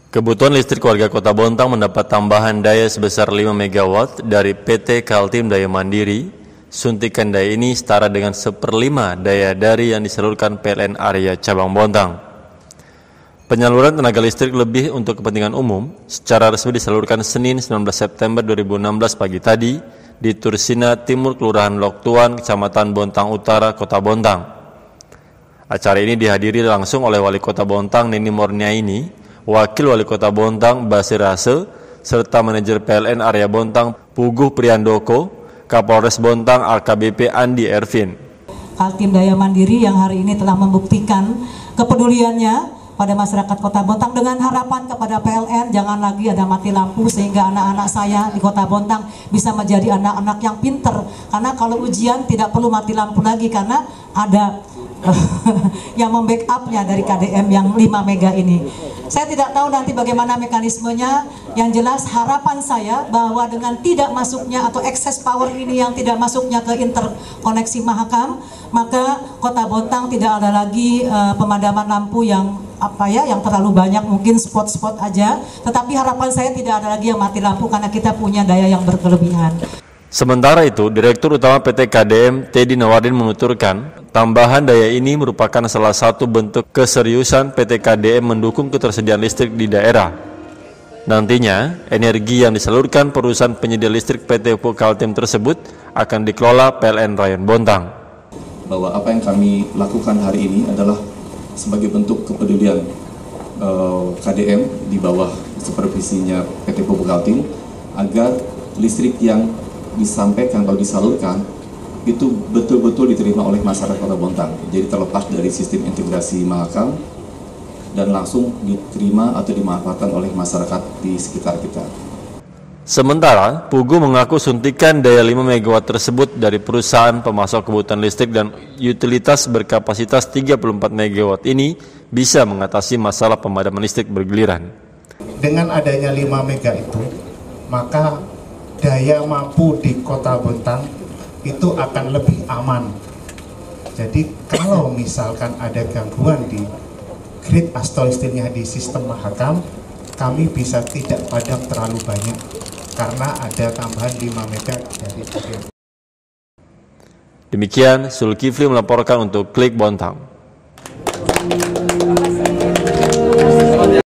Kebutuhan listrik warga Kota Bontang mendapat tambahan daya sebesar 5 MW dari PT Kaltim Daya Mandiri. Suntikan daya ini setara dengan 1/5 daya dari yang disalurkan PLN area cabang Bontang. Penyaluran tenaga listrik lebih untuk kepentingan umum secara resmi disalurkan Senin 19 September 2016 pagi tadi di Tursina Timur, Kelurahan Loktuan, Kecamatan Bontang Utara, Kota Bontang. Acara ini dihadiri langsung oleh Wali Kota Bontang Nini Morniaini, Wakil Wali Kota Bontang Basir Rase, serta manajer PLN area Bontang Puguh Priandoko, Kapolres Bontang AKBP Andi Ervin. Kaltim Daya Mandiri yang hari ini telah membuktikan kepeduliannya pada masyarakat Kota Bontang dengan harapan kepada PLN jangan lagi ada mati lampu sehingga anak-anak saya di Kota Bontang bisa menjadi anak-anak yang pinter, karena kalau ujian tidak perlu mati lampu lagi karena ada yang membackupnya dari KDM yang 5 mega ini. Saya tidak tahu nanti bagaimana mekanismenya. Yang jelas harapan saya bahwa dengan tidak masuknya atau excess power ini yang tidak masuknya ke interkoneksi Mahakam, maka Kota Bontang tidak ada lagi pemadaman lampu yang yang terlalu banyak, mungkin spot-spot aja. Tetapi harapan saya tidak ada lagi yang mati lampu karena kita punya daya yang berkelebihan. Sementara itu, Direktur Utama PT KDM Teddy Nawardin menuturkan, tambahan daya ini merupakan salah satu bentuk keseriusan PT KDM mendukung ketersediaan listrik di daerah. Nantinya, energi yang disalurkan perusahaan penyedia listrik PT Kaltim tersebut akan dikelola PLN Rayon Bontang. Bahwa apa yang kami lakukan hari ini adalah sebagai bentuk kepedulian KDM di bawah supervisinya PT Pupuk Kaltim agar listrik yang disampaikan atau disalurkan itu betul-betul diterima oleh masyarakat Kota Bontang. Jadi terlepas dari sistem integrasi Mahakam dan langsung diterima atau dimanfaatkan oleh masyarakat di sekitar kita. Sementara, Pugu mengaku suntikan daya 5 MW tersebut dari perusahaan pemasok kebutuhan listrik dan utilitas berkapasitas 34 MW ini bisa mengatasi masalah pemadaman listrik bergiliran. Dengan adanya 5 mega itu, maka daya mampu di Kota Bontang itu akan lebih aman. Jadi kalau misalkan ada gangguan di grid atau listriknya di sistem Mahakam, kami bisa tidak padam terlalu banyak karena ada tambahan 5 mega dari KDM. Demikian, Zulkifli melaporkan untuk Klik Bontang.